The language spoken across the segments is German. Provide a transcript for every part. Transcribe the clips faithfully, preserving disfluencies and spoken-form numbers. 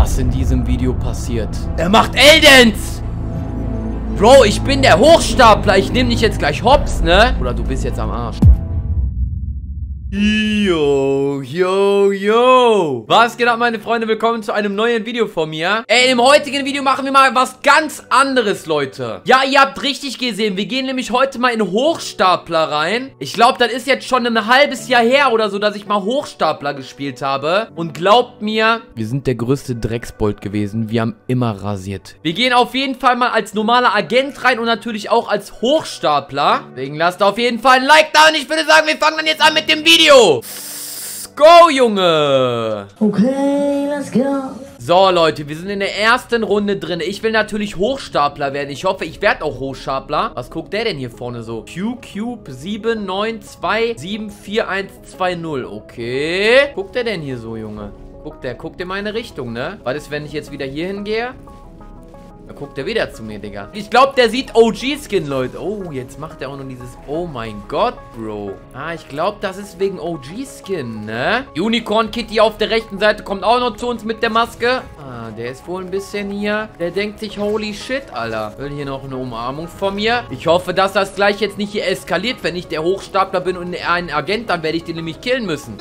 was in diesem Video passiert. Er macht Eldens! Bro, ich bin der Hochstapler. Ich nehme dich jetzt gleich hops, ne? Oder du bist jetzt am Arsch. Yo, yo, yo. Was geht ab, meine Freunde? Willkommen zu einem neuen Video von mir. Ey, im heutigen Video machen wir mal was ganz anderes, Leute. Ja, ihr habt richtig gesehen. Wir gehen nämlich heute mal in Hochstapler rein. Ich glaube, das ist jetzt schon ein halbes Jahr her oder so, dass ich mal Hochstapler gespielt habe. Und glaubt mir, wir sind der größte Drecksbold gewesen. Wir haben immer rasiert. Wir gehen auf jeden Fall mal als normaler Agent rein und natürlich auch als Hochstapler. Deswegen lasst auf jeden Fall ein Like da und ich würde sagen, wir fangen dann jetzt an mit dem Video. Go, Junge! Okay, let's go. So, Leute, wir sind in der ersten Runde drin. Ich will natürlich Hochstapler werden. Ich hoffe, ich werde auch Hochstapler. Was guckt der denn hier vorne so? Q-Cube sieben neun zwei sieben vier eins zwei null. Okay. Guckt der denn hier so, Junge? Guckt der, guckt in meine Richtung, ne? Was ist, wenn ich jetzt wieder hier hingehe? Da guckt er wieder zu mir, Digga. Ich glaube, der sieht O G-Skin, Leute. Oh, jetzt macht er auch noch dieses... Oh mein Gott, Bro. Ah, ich glaube, das ist wegen O G-Skin, ne? Unicorn Kitty auf der rechten Seite kommt auch noch zu uns mit der Maske. Ah, der ist wohl ein bisschen hier... Der denkt sich, holy shit, Alter. Will hier noch eine Umarmung von mir. Ich hoffe, dass das gleich jetzt nicht hier eskaliert. Wenn ich der Hochstapler bin und er ein Agent, dann werde ich den nämlich killen müssen.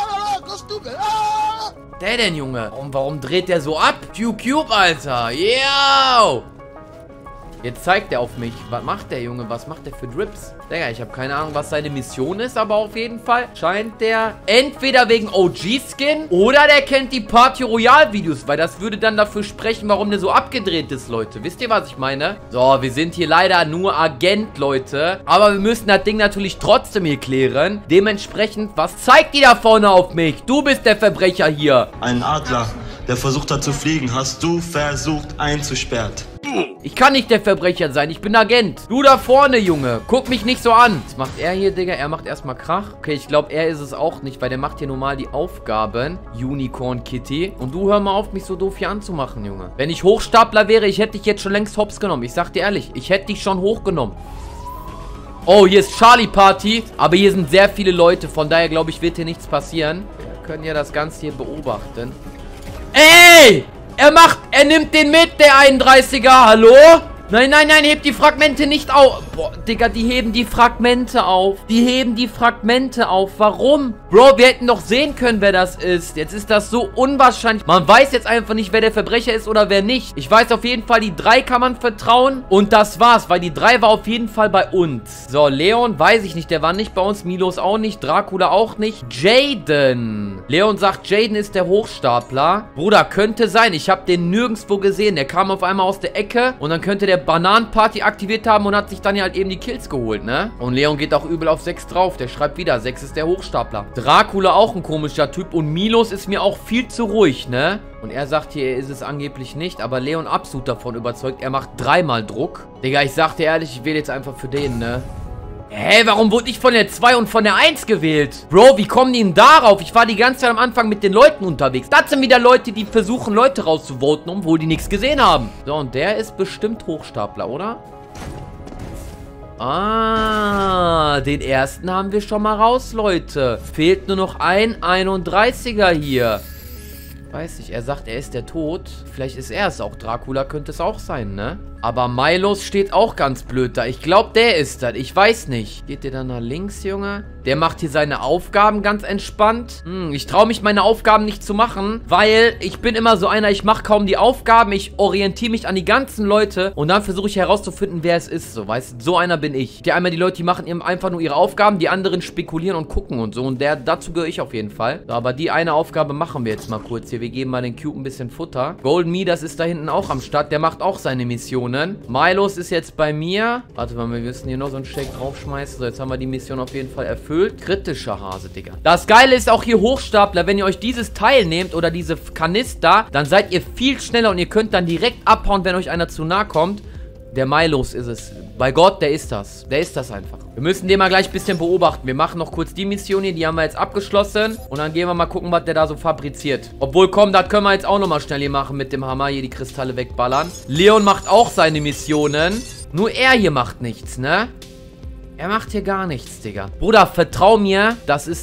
Der denn, Junge? Und warum dreht der so ab? Q-Cube, Alter. Yo! Jetzt zeigt er auf mich. Was macht der, Junge? Was macht der für Drips? Digga, ich habe keine Ahnung, was seine Mission ist, aber auf jeden Fall scheint der entweder wegen O G-Skin oder der kennt die Party Royale-Videos, weil das würde dann dafür sprechen, warum der so abgedreht ist, Leute. Wisst ihr, was ich meine? So, wir sind hier leider nur Agent, Leute. Aber wir müssen das Ding natürlich trotzdem hier klären. Dementsprechend, was zeigt die da vorne auf mich? Du bist der Verbrecher hier. Ein Adler, der versucht hat zu fliegen, hast du versucht einzusperrt. Ich kann nicht der Verbrecher sein, ich bin Agent. Du da vorne, Junge, guck mich nicht so an. Was macht er hier, Digga? Er macht erstmal Krach. Okay, ich glaube, er ist es auch nicht, weil der macht hier normal die Aufgaben. Unicorn Kitty. Und du hör mal auf, mich so doof hier anzumachen, Junge. Wenn ich Hochstapler wäre, ich hätte dich jetzt schon längst hops genommen. Ich sag dir ehrlich, ich hätte dich schon hochgenommen. Oh, hier ist Charlie Party. Aber hier sind sehr viele Leute, von daher glaube ich, wird hier nichts passieren. Wir können ja das Ganze hier beobachten. Ey! Er macht, er nimmt den mit, der einunddreißiger. Hallo? Nein, nein, nein, hebt die Fragmente nicht auf. Boah, Digga, die heben die Fragmente auf. Die heben die Fragmente auf. Warum? Bro, wir hätten doch sehen können, wer das ist. Jetzt ist das so unwahrscheinlich. Man weiß jetzt einfach nicht, wer der Verbrecher ist oder wer nicht. Ich weiß auf jeden Fall, die drei kann man vertrauen. Und das war's, weil die drei war auf jeden Fall bei uns. So, Leon, weiß ich nicht. Der war nicht bei uns. Milos auch nicht. Dracula auch nicht. Jaden. Leon sagt, Jaden ist der Hochstapler. Bruder, könnte sein. Ich habe den nirgendwo gesehen. Der kam auf einmal aus der Ecke. Und dann könnte der Bananenparty aktiviert haben und hat sich dann ja halt eben die Kills geholt, ne? Und Leon geht auch übel auf sechs drauf. Der schreibt wieder, sechs ist der Hochstapler. Dracula auch ein komischer Typ und Milos ist mir auch viel zu ruhig, ne? Und er sagt hier, er ist es angeblich nicht, aber Leon absolut davon überzeugt, er macht dreimal Druck. Digga, ich sag dir ehrlich, ich wähle jetzt einfach für den, ne? Hä, warum wurde ich von der zwei und von der eins gewählt? Bro, wie kommen die denn darauf? Ich war die ganze Zeit am Anfang mit den Leuten unterwegs. Das sind wieder Leute, die versuchen, Leute rauszuvoten, obwohl die nichts gesehen haben. So, und der ist bestimmt Hochstapler, oder? Ah, den ersten haben wir schon mal raus, Leute. Fehlt nur noch ein einunddreißiger hier. Weiß ich, er sagt, er ist der Tod. Vielleicht ist er es auch. Dracula könnte es auch sein, ne? Aber Milos steht auch ganz blöd da. Ich glaube, der ist das. Ich weiß nicht. Geht der dann nach links, Junge? Der macht hier seine Aufgaben ganz entspannt. Hm, ich traue mich, meine Aufgaben nicht zu machen, weil ich bin immer so einer, ich mache kaum die Aufgaben. Ich orientiere mich an die ganzen Leute und dann versuche ich herauszufinden, wer es ist. So, weißt du, so einer bin ich. Die einmal die Leute, die machen eben einfach nur ihre Aufgaben, die anderen spekulieren und gucken und so. Und der, dazu gehöre ich auf jeden Fall. So, aber die eine Aufgabe machen wir jetzt mal kurz hier. Wir geben mal den Cube ein bisschen Futter. Golden Me, das ist da hinten auch am Start. Der macht auch seine Missionen. Milos ist jetzt bei mir. Warte mal, wir müssen hier noch so einen Shake draufschmeißen. So, jetzt haben wir die Mission auf jeden Fall erfüllt. Kritischer Hase, Digga. Das Geile ist auch hier Hochstapler. Wenn ihr euch dieses Teil nehmt oder diese Kanister, dann seid ihr viel schneller und ihr könnt dann direkt abhauen, wenn euch einer zu nahe kommt. Der Milos ist es. Bei Gott, der ist das. Der ist das einfach. Wir müssen den mal gleich ein bisschen beobachten. Wir machen noch kurz die Mission hier. Die haben wir jetzt abgeschlossen. Und dann gehen wir mal gucken, was der da so fabriziert. Obwohl, komm, das können wir jetzt auch nochmal schnell hier machen mit dem Hammer. Hier die Kristalle wegballern. Leon macht auch seine Missionen. Nur er hier macht nichts, ne? Er macht hier gar nichts, Digga. Bruder, vertrau mir, das ist der.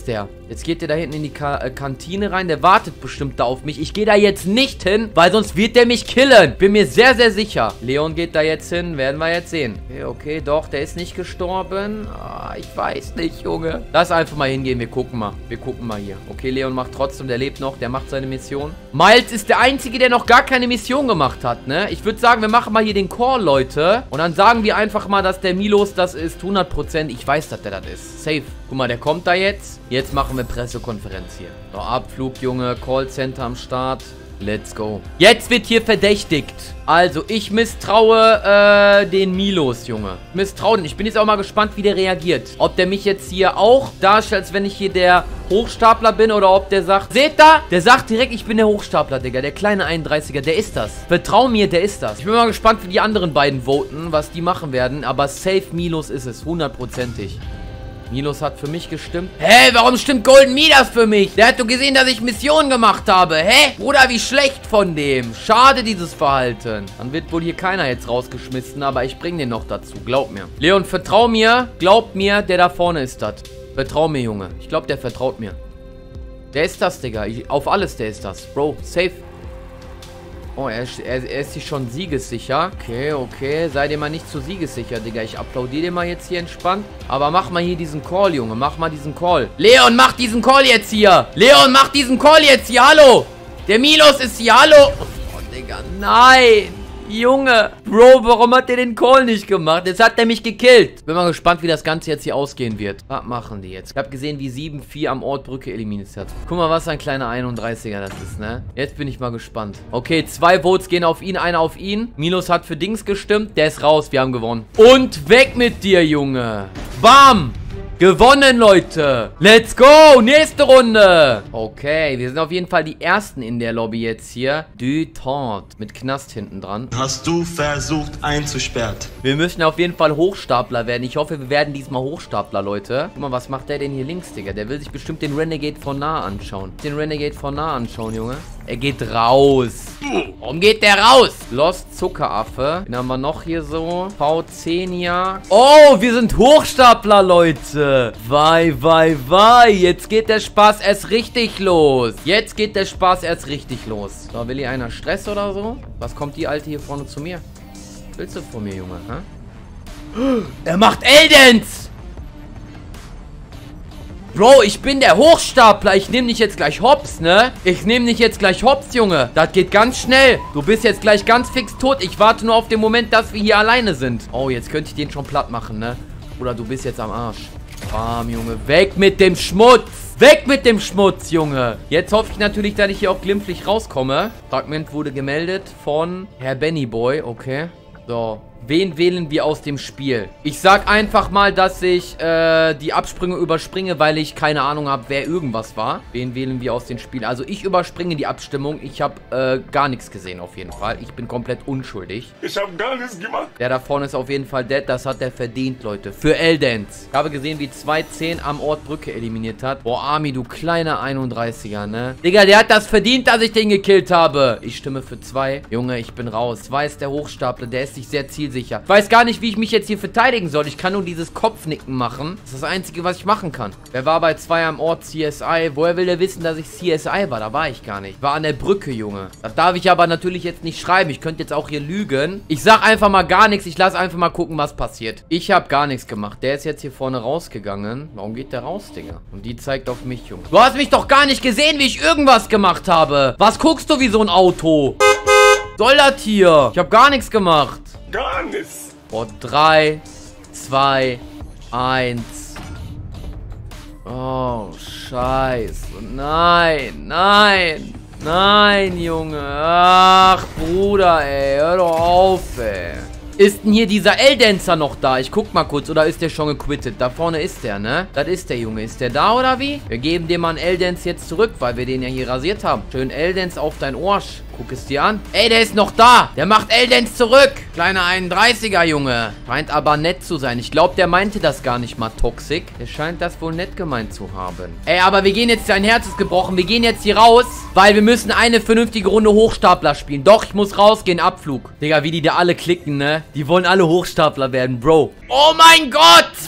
Jetzt geht der da hinten in die Ka äh, Kantine rein. Der wartet bestimmt da auf mich. Ich gehe da jetzt nicht hin, weil sonst wird der mich killen. Bin mir sehr, sehr sicher. Leon geht da jetzt hin. Werden wir jetzt sehen. Okay, okay, doch, der ist nicht gestorben. Ah, ich weiß nicht, Junge. Lass einfach mal hingehen. Wir gucken mal. Wir gucken mal hier. Okay, Leon macht trotzdem. Der lebt noch. Der macht seine Mission. Miles ist der Einzige, der noch gar keine Mission gemacht hat, ne? Ich würde sagen, wir machen mal hier den Call, Leute. Und dann sagen wir einfach mal, dass der Milos das ist. hundert Prozent. Ich weiß, dass der das ist. Safe. Guck mal, der kommt da jetzt. Jetzt machen wir Pressekonferenz hier. So, Abflug, Junge. Callcenter am Start. Let's go. Jetzt wird hier verdächtigt. Also, ich misstraue äh, den Milos, Junge. Misstraue den. Ich bin jetzt auch mal gespannt, wie der reagiert. Ob der mich jetzt hier auch darstellt, als wenn ich hier der Hochstapler bin oder ob der sagt, seht da? Der sagt direkt, ich bin der Hochstapler, Digga. Der kleine einunddreißiger, der ist das. Vertrau mir, der ist das. Ich bin mal gespannt, wie die anderen beiden voten, was die machen werden. Aber safe Milos ist es, hundertprozentig. Milos hat für mich gestimmt. Hä, warum stimmt Golden Midas für mich? Der hat doch gesehen, dass ich Missionen gemacht habe. Hä? Bruder, wie schlecht von dem. Schade, dieses Verhalten. Dann wird wohl hier keiner jetzt rausgeschmissen, aber ich bring den noch dazu. Glaub mir. Leon, vertrau mir. Glaub mir, der da vorne ist das. Vertrau mir, Junge. Ich glaube, der vertraut mir. Der ist das, Digga. Ich, auf alles, der ist das. Bro, safe. Oh, er, er, er ist sich schon siegessicher. Okay, okay. Sei dir mal nicht zu siegessicher, Digga. Ich applaudiere dir mal jetzt hier entspannt. Aber mach mal hier diesen Call, Junge. Mach mal diesen Call. Leon, mach diesen Call jetzt hier. Leon, mach diesen Call jetzt hier. Hallo. Der Milos ist hier. Hallo. Oh, Digga. Nein. Junge. Bro, warum hat der den Call nicht gemacht? Jetzt hat der mich gekillt. Bin mal gespannt, wie das Ganze jetzt hier ausgehen wird. Was machen die jetzt? Ich habe gesehen, wie sieben vier am Ort Brücke eliminiert hat. Guck mal, was ein kleiner einunddreißiger das ist, ne? Jetzt bin ich mal gespannt. Okay, zwei Votes gehen auf ihn, einer auf ihn. Milos hat für Dings gestimmt. Der ist raus. Wir haben gewonnen. Und weg mit dir, Junge. Bam. Gewonnen, Leute. Let's go. Nächste Runde. Okay, wir sind auf jeden Fall die Ersten in der Lobby jetzt hier. Detente. Mit Knast hinten dran. Hast du versucht einzusperrt? Wir müssen auf jeden Fall Hochstapler werden. Ich hoffe, wir werden diesmal Hochstapler, Leute. Guck mal, was macht der denn hier links, Digga? Der will sich bestimmt den Renegade von nah anschauen. Den Renegade von nah anschauen, Junge. Er geht raus. Warum geht der raus? Lost Zuckeraffe. Den haben wir noch hier so. V zehn Jagd. Oh, wir sind Hochstapler, Leute. Wei, wei, wei. Jetzt geht der Spaß erst richtig los. Jetzt geht der Spaß erst richtig los. So, will hier einer Stress oder so? Was kommt die Alte hier vorne zu mir? Was willst du von mir, Junge? Hä? Er macht Eldens. Bro, ich bin der Hochstapler. Ich nehme dich jetzt gleich hops, ne? Ich nehme dich jetzt gleich hops, Junge. Das geht ganz schnell. Du bist jetzt gleich ganz fix tot. Ich warte nur auf den Moment, dass wir hier alleine sind. Oh, jetzt könnte ich den schon platt machen, ne? Oder du bist jetzt am Arsch. Bam, Junge. Weg mit dem Schmutz. Weg mit dem Schmutz, Junge. Jetzt hoffe ich natürlich, dass ich hier auch glimpflich rauskomme. Fragment wurde gemeldet von Herr Bennyboy. Okay. So. Wen wählen wir aus dem Spiel? Ich sag einfach mal, dass ich äh, die Absprünge überspringe, weil ich keine Ahnung habe, wer irgendwas war. Wen wählen wir aus dem Spiel? Also ich überspringe die Abstimmung. Ich habe äh, gar nichts gesehen auf jeden Fall. Ich bin komplett unschuldig. Ich habe gar nichts gemacht. Der da vorne ist auf jeden Fall dead. Das hat er verdient, Leute. Für Eldens. Ich habe gesehen, wie zwei zehn am Ort Brücke eliminiert hat. Boah, Army, du kleiner einunddreißiger, ne? Digga, der hat das verdient, dass ich den gekillt habe. Ich stimme für zwei. Junge, ich bin raus. zwei ist der Hochstapler. Der ist sich sehr zielsicher. Ich weiß gar nicht, wie ich mich jetzt hier verteidigen soll. Ich kann nur dieses Kopfnicken machen. Das ist das Einzige, was ich machen kann. Wer war bei zwei am Ort C S I? Woher will der wissen, dass ich C S I war? Da war ich gar nicht. Ich war an der Brücke, Junge. Das darf ich aber natürlich jetzt nicht schreiben. Ich könnte jetzt auch hier lügen. Ich sag einfach mal gar nichts. Ich lasse einfach mal gucken, was passiert. Ich habe gar nichts gemacht. Der ist jetzt hier vorne rausgegangen. Warum geht der raus, Digga? Und die zeigt auf mich, Junge. Du hast mich doch gar nicht gesehen, wie ich irgendwas gemacht habe. Was guckst du wie so ein Auto? Soll das hier? Ich habe gar nichts gemacht. Gar nichts. Oh, drei, zwei, eins. Oh, scheiße. Nein, nein, nein, Junge. Ach, Bruder, ey. Hör doch auf, ey. Ist denn hier dieser Eldancer noch da? Ich guck mal kurz. Oder ist der schon gequittet? Da vorne ist der, ne? Das ist der Junge. Ist der da oder wie? Wir geben dem mal einen Eldance jetzt zurück, weil wir den ja hier rasiert haben. Schön Eldance auf dein Arsch. Guck es dir an. Ey, der ist noch da. Der macht Eldance zurück. Kleiner einunddreißiger, Junge. Scheint aber nett zu sein. Ich glaube, der meinte das gar nicht mal toxisch. Der scheint das wohl nett gemeint zu haben. Ey, aber wir gehen jetzt, sein Herz ist gebrochen. Wir gehen jetzt hier raus, weil wir müssen eine vernünftige Runde Hochstapler spielen. Doch, ich muss rausgehen. Abflug. Digga, wie die da alle klicken, ne? Die wollen alle Hochstapler werden, Bro. Oh mein Gott!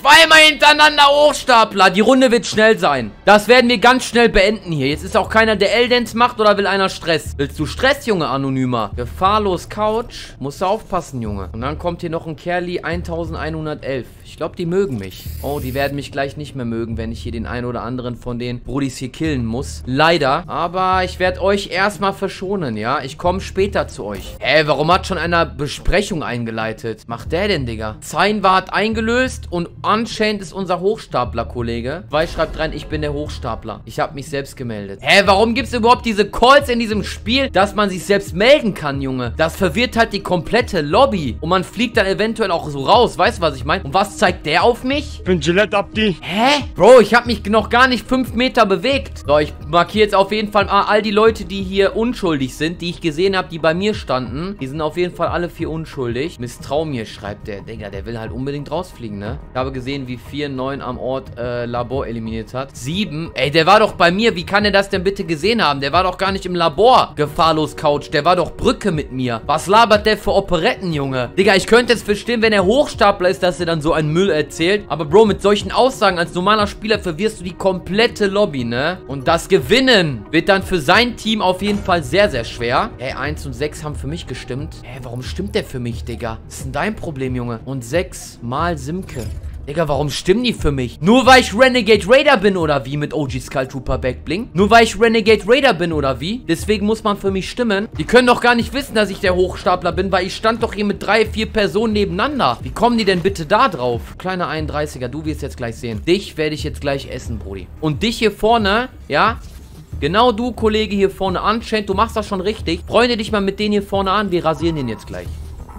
Zweimal hintereinander Hochstapler. Die Runde wird schnell sein. Das werden wir ganz schnell beenden hier. Jetzt ist auch keiner, der L-Dance macht oder will einer Stress. Willst du Stress, Junge, Anonymer? Gefahrlos Couch. Musst du aufpassen, Junge. Und dann kommt hier noch ein Kerli, elfhundertelf. Ich glaube, die mögen mich. Oh, die werden mich gleich nicht mehr mögen, wenn ich hier den einen oder anderen von den Brudis hier killen muss. Leider. Aber ich werde euch erstmal verschonen, ja? Ich komme später zu euch. Hä, warum hat schon einer Besprechung eingeleitet? Was macht der denn, Digga? Zain war hat eingelöst und anscheinend ist unser Hochstapler-Kollege. Zwei schreibt rein, ich bin der Hochstapler. Ich habe mich selbst gemeldet. Hä, warum gibt es überhaupt diese Calls in diesem Spiel, dass man sich selbst melden kann, Junge? Das verwirrt halt die komplette Lobby. Und man fliegt dann eventuell auch so raus. Weißt du, was ich meine? Und was zeigt der auf mich? Ich bin Gillette Abdi. Hä? Bro, ich habe mich noch gar nicht fünf Meter bewegt. So, ich markiere jetzt auf jeden Fall mal all die Leute, die hier unschuldig sind, die ich gesehen habe, die bei mir standen. Die sind auf jeden Fall alle vier unschuldig. Misstrau mir, schreibt der. Digga, der will halt unbedingt rausfliegen, ne? Ich habe gesehen, wie vier neun am Ort äh, Labor eliminiert hat. sieben. Ey, der war doch bei mir. Wie kann er das denn bitte gesehen haben? Der war doch gar nicht im Labor. Gefahrlos Couch. Der war doch Brücke mit mir. Was labert der für Operetten, Junge? Digga, ich könnte es verstehen, wenn er Hochstapler ist, dass er dann so einen Müll erzählt. Aber Bro, mit solchen Aussagen als normaler Spieler verwirrst du die komplette Lobby, ne? Und das Gewinnen wird dann für sein Team auf jeden Fall sehr, sehr schwer. Ey, eins und sechs haben für mich gestimmt. Hä, warum stimmt der für mich, Digga? Was ist denn dein Problem, Junge? Und sechs mal Simke. Digga, warum stimmen die für mich? Nur weil ich Renegade Raider bin oder wie mit O G Skull Trooper Backbling? Nur weil ich Renegade Raider bin oder wie? Deswegen muss man für mich stimmen. Die können doch gar nicht wissen, dass ich der Hochstapler bin, weil ich stand doch hier mit drei, vier Personen nebeneinander. Wie kommen die denn bitte da drauf? Kleiner einunddreißiger, du wirst jetzt gleich sehen. Dich werde ich jetzt gleich essen, Brudi. Und dich hier vorne, ja? Genau du, Kollege, hier vorne anscheinend, du machst das schon richtig. Freunde dich mal mit denen hier vorne an, wir rasieren den jetzt gleich.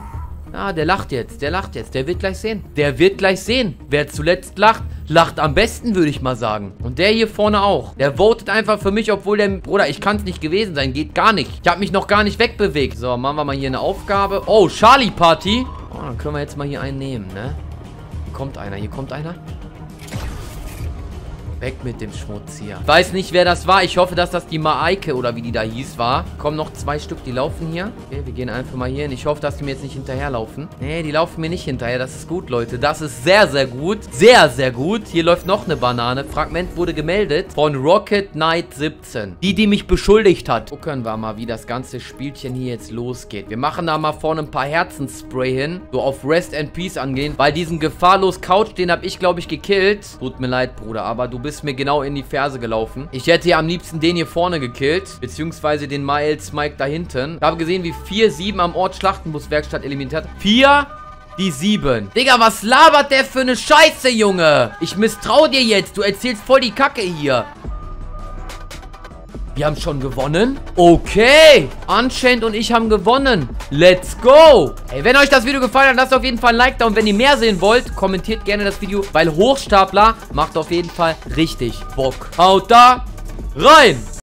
Ah, der lacht jetzt, der lacht jetzt, der wird gleich sehen. Der wird gleich sehen. Wer zuletzt lacht, lacht am besten, würde ich mal sagen. Und der hier vorne auch. Der votet einfach für mich, obwohl der... Bruder, ich kann es nicht gewesen sein, geht gar nicht. Ich habe mich noch gar nicht wegbewegt. So, machen wir mal hier eine Aufgabe. Oh, Charlie Party. Oh, dann können wir jetzt mal hier einen nehmen, ne? Hier kommt einer, hier kommt einer. Weg mit dem Schmutz hier. Ich weiß nicht, wer das war. Ich hoffe, dass das die Maike oder wie die da hieß war. Kommen noch zwei Stück, die laufen hier. Okay, wir gehen einfach mal hier hin. Ich hoffe, dass die mir jetzt nicht hinterherlaufen. Nee, die laufen mir nicht hinterher. Das ist gut, Leute. Das ist sehr, sehr gut. Sehr, sehr gut. Hier läuft noch eine Banane. Fragment wurde gemeldet von Rocket Knight siebzehn. Die, die mich beschuldigt hat. Gucken wir mal, wie das ganze Spielchen hier jetzt losgeht. Wir machen da mal vorne ein paar Herzensspray hin. So auf Rest and Peace angehen. Bei diesem gefahrlos Couch, den habe ich, glaube ich, gekillt. Tut mir leid, Bruder, aber du bist mir genau in die Ferse gelaufen. Ich hätte hier am liebsten den hier vorne gekillt, beziehungsweise den Miles Mike da hinten. Ich habe gesehen, wie vier sieben am Ort Schlachtenbuswerkstatt eliminiert hat. vier die sieben. Digga, was labert der für eine Scheiße, Junge? Ich misstraue dir jetzt. Du erzählst voll die Kacke hier. Wir haben schon gewonnen? Okay. Unchained und ich haben gewonnen. Let's go. Hey, wenn euch das Video gefallen hat, lasst auf jeden Fall ein Like da. Und wenn ihr mehr sehen wollt, kommentiert gerne das Video, weil Hochstapler macht auf jeden Fall richtig Bock. Haut da rein.